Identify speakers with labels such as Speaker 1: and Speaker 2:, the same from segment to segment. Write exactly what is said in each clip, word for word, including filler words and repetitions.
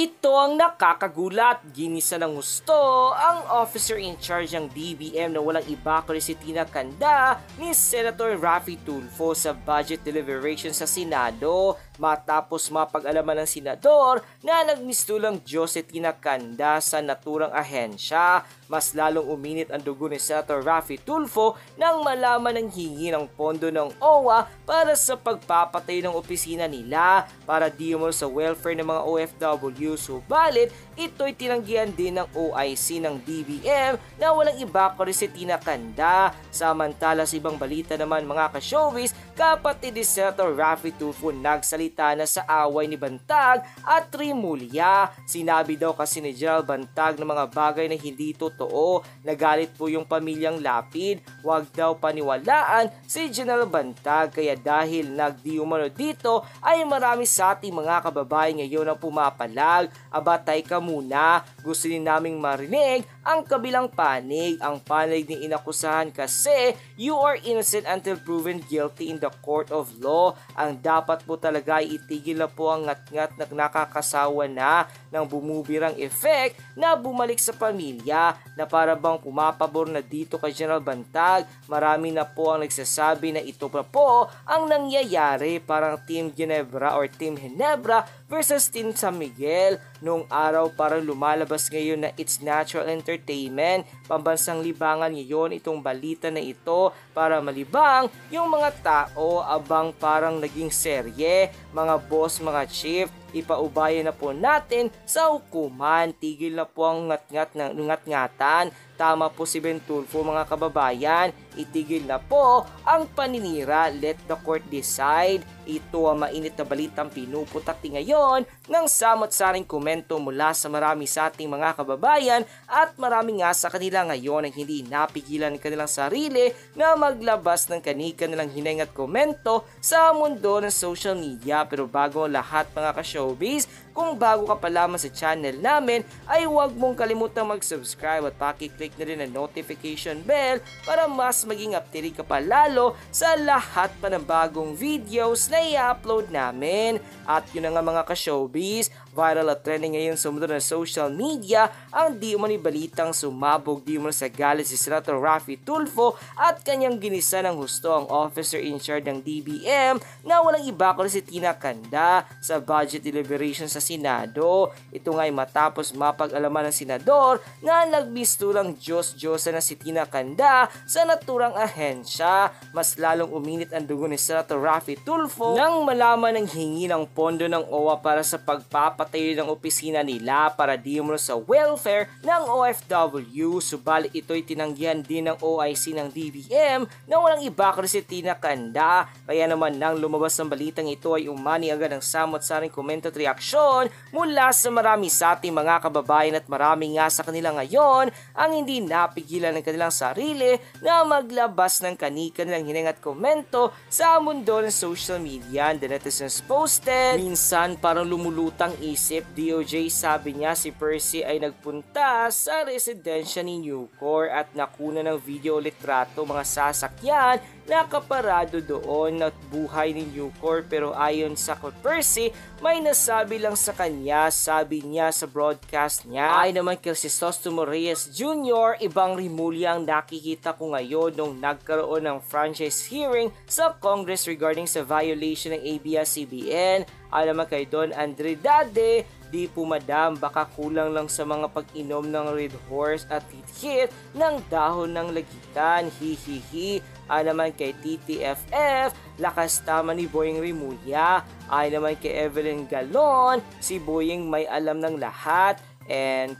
Speaker 1: Ito ang nakakagulat. Ginisa ng husto ang officer in charge ng D B M na walang iba kundi si Tina Canda ni Senator Raffy Tulfo sa budget deliberation sa Senado matapos mapag-alaman ng senador na nagmistulang Diyos si Tina Canda sa naturang ahensya. Mas lalong uminit ang dugo ni Senator Raffy Tulfo nang malaman ng hingi ng pondo ng O W A para sa pagpapatay ng opisina nila para di mo sa welfare ng mga O F W. Subalit, ito'y tinanggihan din ng O I C ng D B M na walang iba kundi si Tina Canda. Samantala sa ibang balita naman mga ka-showbiz, kapatid ni Senator Raffy Tulfo nagsalita na sa away ni Bantag at Rimulya. Sinabi daw kasi ni General Bantag ng mga bagay na hindi totoo. Nagalit po yung pamilyang Lapid. Huwag daw paniwalaan si General Bantag, kaya dahil nagdiumano dito ay marami sa ating mga kababayan ngayon ang pumapalag. Aba, tay ka muna. Gusto din naming marinig ang kabilang panig. Ang panig ni inakusahan kasi you are innocent until proven guilty in the court of law. Ang dapat po talaga ay itigil na po ang ngat-ngat na nakakasawa na ng bumubirang effect na bumalik sa pamilya na para bang pumapabor na dito kay General Bantag. Marami na po ang nagsasabi na ito pa po ang nangyayari, parang Team Ginebra or Team Ginebra versus Team San Miguel. Noong araw parang lumalabas ngayon na it's natural entertainment, pambansang libangan ngayon itong balita na ito para malibang yung mga tao. Abang parang naging serye, mga boss, mga chief, ipaubaya na po natin sa hukuman. Tigil na po ang ngat-ngat na ngat-ngatan. Tama po si Ben Tulfo mga kababayan. Itigil na po ang paninira. Let the court decide. Ito ang mainit na balitang pinuputakti ngayon ng samot-saring komento mula sa marami sa ating mga kababayan at marami nga sa kanila ngayon ang hindi napigilan ng kanilang sarili na maglabas ng kani-kanilang hineng at komento sa mundo ng social media. Pero bago ang lahat mga ka-showbiz, kung bago ka pa lamang sa channel namin ay huwag mong kalimutang mag-subscribe at pakiclick na rin ang notification bell para mas maging updated ka pa lalo sa lahat pa ng bagong videos na i-upload namin. At yun na nga mga ka-showbiz, viral at trending ngayon sa mundo ng social media ang di umani balitang sumabog di umani sa galit si Senator Raffy Tulfo at kanyang ginisa ng husto ang officer in charge ng D B M na walang iba kundi si Tina Canda sa budget deliberation sa Senado. Ito nga ay matapos mapag-alaman ng senador na nagbistulang Diyos-Diyosa na si Tina Canda sa naturang ahensya. Mas lalong uminit ang dugo ni Senator Raffy Tulfo nang malaman ng hingi ng pondo ng O W A para sa pagpapatayo ng opisina nila para di umano sa welfare ng O F W. Subalit ito'y tinanggihan din ng O I C ng D B M na walang iba kundi si Tina Canda. Kaya naman nang lumabas ang balitang ito ay umani agad ng samot-saring komento at reaksyon mula sa marami sa ating mga kababayan at marami nga sa kanila ngayon ang hindi napigilan ng kanilang sarili na maglabas ng kani-kanilang hineng at komento sa mundo ng social media. The netizens posted, minsan parang lumulutang isip, D O J sabi niya si Percy ay nagpunta sa residensya ni Nucor at nakuna ng video litrato mga sasakyan na kaparado doon at buhay ni Nucor. Pero ayon sa Percy, may nasabi lang sa kanya, sabi niya sa broadcast niya. Ay naman kay Crisostomo Reyes Junior, ibang Rimulya ang nakikita ko ngayon nung nagkaroon ng franchise hearing sa Congress regarding sa violation ng A B S C B N. Ay naman kay Don Andre Dade, di po madam, baka kulang lang sa mga pag-inom ng Red Horse at hit-hit ng dahon ng lagitan. Hihihi. Ay naman kay T T F F, lakas tama ni Boyeng Rimulya. Ay naman kay Evelyn Galon, si Boyeng may alam ng lahat. And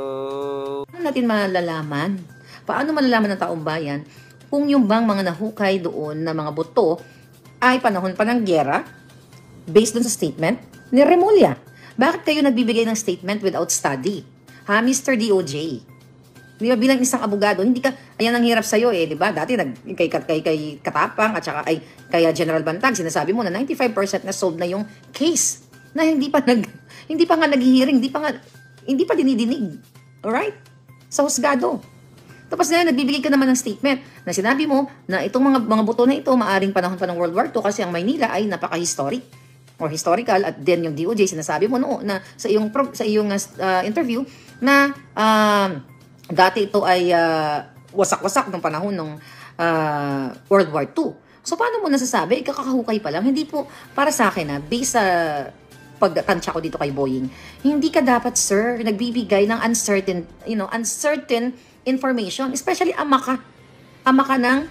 Speaker 1: ko...
Speaker 2: Paano natin malalaman? Paano malalaman ng taong bayan kung yung bang mga nahukay doon na mga buto ay panahon pa ng gyera based dun sa statement ni Rimulya? Bakit kayo nagbibigay ng statement without study? Ha, Mister D O J? Di ba bilang isang abogado, hindi ka, ayan ang hirap sa'yo eh, di ba? Dati nag, kay, kay, kay Katapang at saka ay, kay General Bantag, sinasabi mo na ninety-five percent na solved na yung case na hindi pa nag, hindi pa nga nag-hearing, hindi pa nga, hindi pa dinidinig. Alright? Sa husgado. Tapos na nagbibigay ka naman ng statement na sinabi mo na itong mga, mga buto na ito maaring panahon pa ng World War Two kasi ang Maynila ay napaka-historic. or historical, at then yung D O J sinasabi mo noon na sa iyong pro, sa iyong uh, interview na um, dati ito ay uh, wasak-wasak ng panahon ng uh, World War Two. So paano mo nasasabi? Ikakahukay pa lang. Hindi po, para sa akin na based sa pagtansya ko dito kay Boying, hindi ka dapat, sir, nagbibigay ng uncertain, you know, uncertain information, especially ama ka. Ama ka ng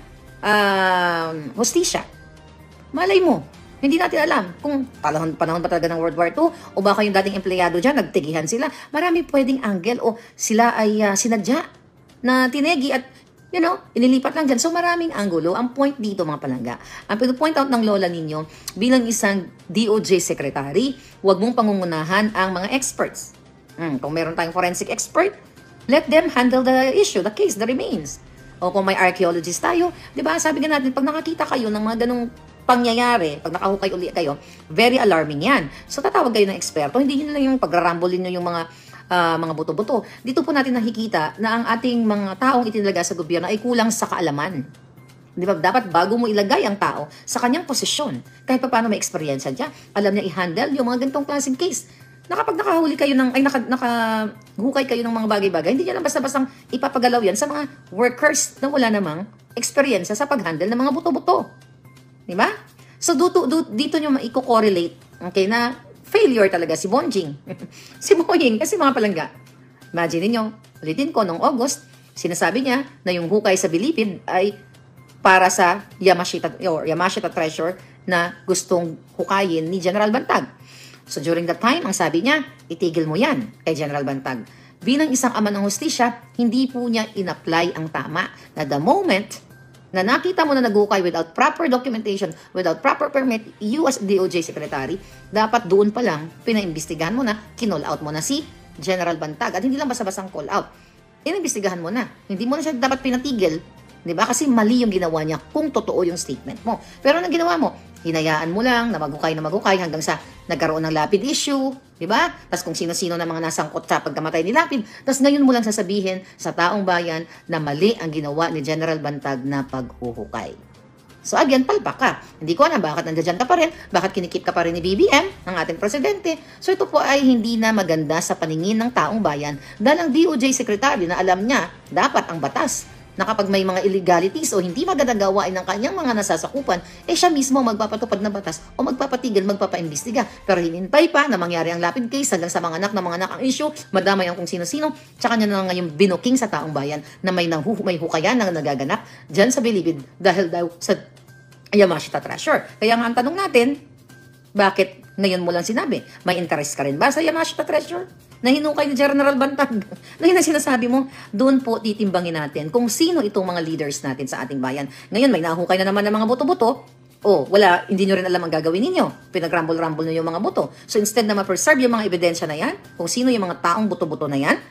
Speaker 2: um, hostisya. Malay mo, hindi natin alam kung panahon, panahon ba talaga ng World War Two o baka yung dating empleyado dyan, nagtigihan sila. Marami pwedeng angle o sila ay uh, sinadya na tinegi at, you know, inilipat lang dyan. So maraming anggulo. Ang point dito, mga palangga, ang pinu-point out ng lola ninyo, bilang isang D O J secretary, huwag mong pangungunahan ang mga experts. Hmm, kung meron tayong forensic expert, let them handle the issue, the case, the remains. O kung may archaeologist tayo, di ba, sabi nga natin, pag nakakita kayo ng mga ganung pangyayari, pag nakahukay uli kayo, very alarming yan. So tatawag kayo ng eksperto, hindi yun lang yung pagrarambolin nyo yung mga uh, mga buto-buto. Dito po natin nakikita na ang ating mga taong itinalaga sa gobyerno ay kulang sa kaalaman. Di ba? Dapat bago mo ilagay ang tao sa kanyang posisyon, kahit pa paano may experience niya, alam niya i-handle yung mga ganitong klaseng case. Na kapag nakahuli kayo ng, ay naka, nakahukay kayo ng mga bagay-bagay, hindi niya lang basta-bastang ipapagalaw yan sa mga workers na wala namang experience sa pag-handle ng mga buto-buto. Di ba? So, dito, dito nyo maiko-correlate, okay, na failure talaga si Bonjing. Si Boying, kasi mga palangga. Imagine niyo, ulitin ko, noong August, sinasabi niya na yung hukay sa Bilipid ay para sa Yamashita, or Yamashita Treasure na gustong hukayin ni General Bantag. So, during that time, ang sabi niya, itigil mo yan kay General Bantag. Bilang isang ama ng hustisya, hindi po niya in-apply ang tama na the moment na nakita mo na naghukay without proper documentation, without proper permit, you as D O J Secretary, dapat doon pa lang, pinaimbestigahan mo na, kinall out mo na si General Bantag. At hindi lang basta-bastang call out. Inimbestigahan mo na. Hindi mo na siya dapat pinatigil. Diba? Kasi mali yung ginawa niya kung totoo yung statement mo. Pero anong ginawa mo? Hinayaan mo lang na maghukay na maghukay hanggang sa nagkaroon ng Lapid issue. Diba? Tapos kung sino-sino na mga nasangkot sa pagkamatay ni Lapid. Tapos ngayon mo lang sasabihin sa taong bayan na mali ang ginawa ni General Bantag na paghuhukay. So again, palpak ka. Hindi ko alam bakit nandiyan ka pa rin, bakit kinikip ka pa rin ni B B M, ng ating presidente. So ito po ay hindi na maganda sa paningin ng taong bayan dahil ang D O J Secretary na alam niya dapat ang batas na kapag may mga illegalities o hindi magandang gawain ng kanyang mga nasasakupan, eh siya mismo magpapatupad ng batas o magpapatigil, magpapaimbestiga. Pero hinintay pa na mangyari ang Lapid case hanggang sa mga anak na mga anak ang issue, madamay ang kung sino-sino, tsaka niya na ngayon binuking sa taong bayan na may, nahu- may hukayan na nagaganap dyan sa Bilibid dahil daw sa Yamashita Treasure. Kaya nga ang tanong natin, bakit ngayon mo lang sinabi? May interest ka rin ba sa Yamashita Treasure? Na hinukay ni General Bantag. Na yun ang sinasabi mo, doon po titimbangin natin kung sino itong mga leaders natin sa ating bayan. Ngayon, may nahukay na naman ng mga buto-buto. O, wala, hindi nyo rin alam ang gagawin ninyo. Pinag-rumble-rumble nyo yung mga buto. So, instead na ma-preserve yung mga ebidensya na yan, kung sino yung mga taong buto-buto na yan,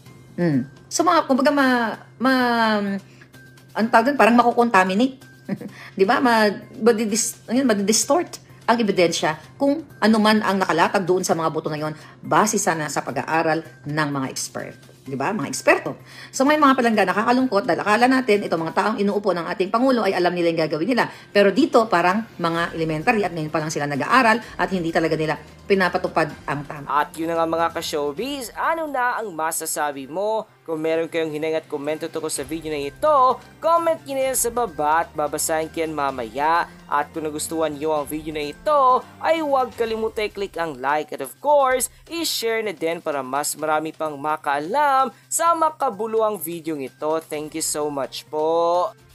Speaker 2: hmm. So, mga, kumbaga, ma, ma, ang tawag doon, parang makukontaminate. Di ba? Ma, madidis, madidistort ang ebidensya kung ano man ang nakalatag doon sa mga buto na yon base sana sa pag-aaral ng mga expert. Di ba? Mga eksperto. So may mga palangga nakakalungkot dahil akala natin itong mga taong inuupo ng ating Pangulo ay alam nila yung gagawin nila. Pero dito parang mga elementary at ngayon pa lang sila nag-aaral at hindi talaga nila pinapatupad ang tama.
Speaker 1: At yun na nga mga ka-showbiz, ano na ang masasabi mo? Kung meron kayong hinang at komento tungkol sa video na ito, comment nyo na yan sa baba at babasahin ko yan mamaya. At kung nagustuhan nyo ang video na ito, ay huwag kalimutan i-click ang like at of course, i-share na din para mas marami pang makaalam sa makabuluhang video ito. Thank you so much po!